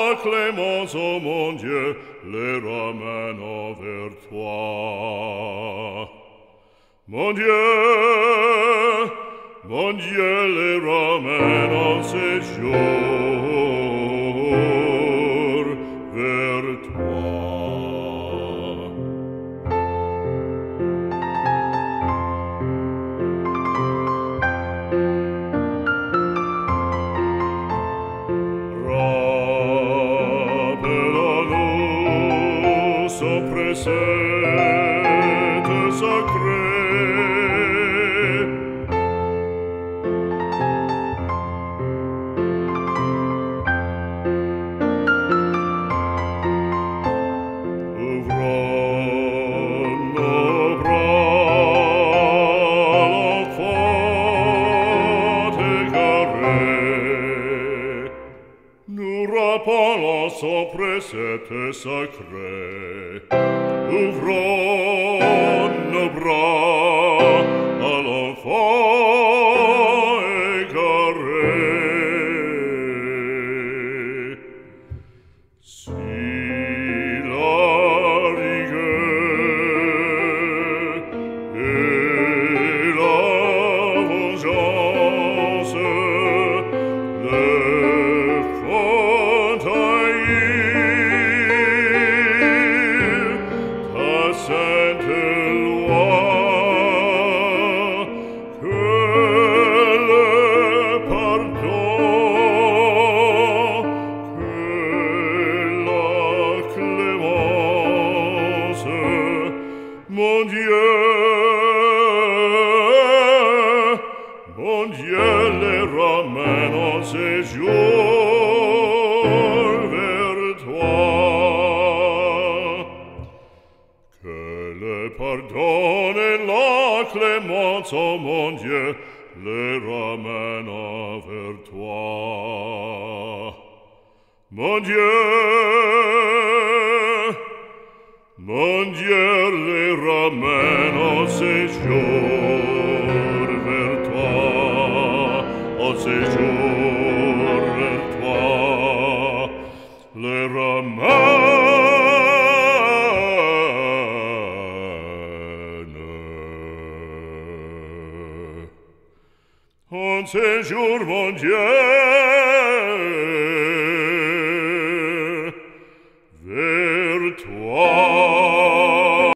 la clémence, ô mon Dieu, les ramène vers toi. Mon Dieu, les ramène en séjour vers toi. Rappelle-nous son précepte sacré. Rappelons son précepte sacré. Ouvrons nos bras à l'enfant égaré. Si la rigueur et la vengeance sainte loi, que le pardon, que la clémence, mon Dieu, les ramène en séjour vers toi. Pardonne la clémence, ô mon Dieu, les ramène vers toi. Mon Dieu, les ramène en séjour vers toi, en séjour vers toi, les ramène. En séjour, mon Dieu,